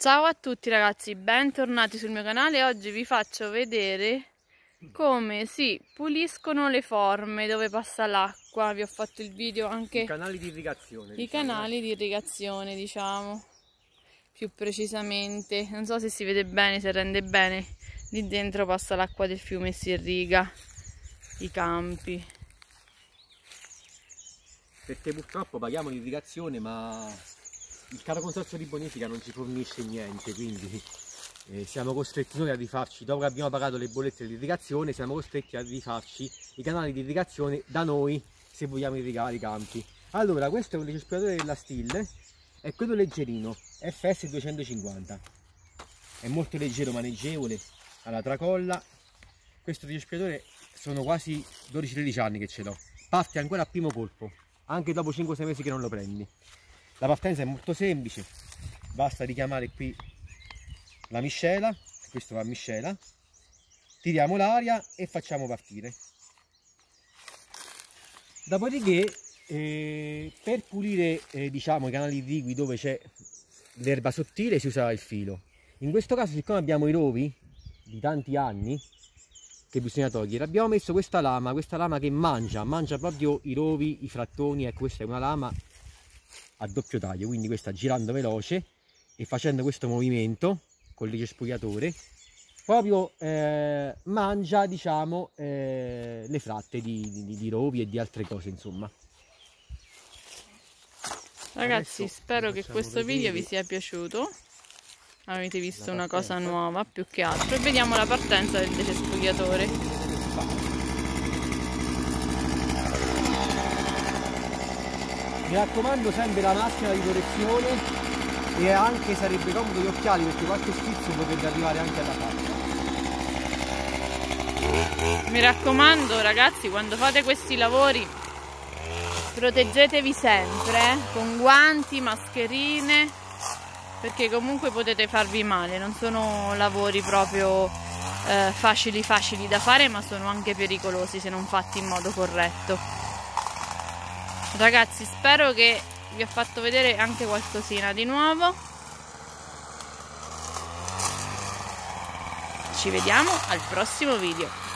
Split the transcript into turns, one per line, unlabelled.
Ciao a tutti ragazzi, bentornati sul mio canale. Oggi vi faccio vedere come si puliscono le forme dove passa l'acqua. Vi ho fatto il video anche
i canali di irrigazione,
canali di irrigazione, diciamo più precisamente. Non so se si vede bene, se rende bene. Lì dentro passa l'acqua del fiume e si irriga i campi.
Perché purtroppo paghiamo l'irrigazione, ma il caro consorzio di bonifica non ci fornisce niente, quindi siamo costretti noi a rifarci, dopo che abbiamo pagato le bollette dell'irrigazione, siamo costretti a rifarci i canali di irrigazione da noi se vogliamo irrigare i campi. Allora, questo è un ricespiatore della Stihl, è quello leggerino, FS 250, è molto leggero, maneggevole, ha la tracolla. Questo ricespiatore sono quasi 12-13 anni che ce l'ho, parte ancora a primo colpo, anche dopo 5-6 mesi che non lo prendi. La partenza è molto semplice, basta richiamare qui la miscela, questo va a miscela, tiriamo l'aria e facciamo partire. Dopodiché per pulire diciamo, i canali irrigui dove c'è l'erba sottile si usa il filo. In questo caso, siccome abbiamo i rovi di tanti anni che bisogna togliere, abbiamo messo questa lama che mangia proprio i rovi, i frattoni. Ecco, questa è una lama a doppio taglio, quindi questa girando veloce e facendo questo movimento con il ricespugliatore proprio mangia, diciamo, le fratte di rovi e di altre cose, insomma.
Ragazzi, spero che questo video vi sia piaciuto. Avete visto una cosa nuova più che altro, e vediamo la partenza del decespugliatore.
Mi raccomando, sempre la maschera di protezione, e anche sarebbe comodo gli occhiali, perché qualche schizzo potrebbe arrivare anche alla faccia.
Mi raccomando ragazzi, quando fate questi lavori proteggetevi sempre con guanti, mascherine, perché comunque potete farvi male. Non sono lavori proprio facili da fare, ma sono anche pericolosi se non fatti in modo corretto. Ragazzi, spero che vi ho fatto vedere anche qualcosina di nuovo. Ci vediamo al prossimo video.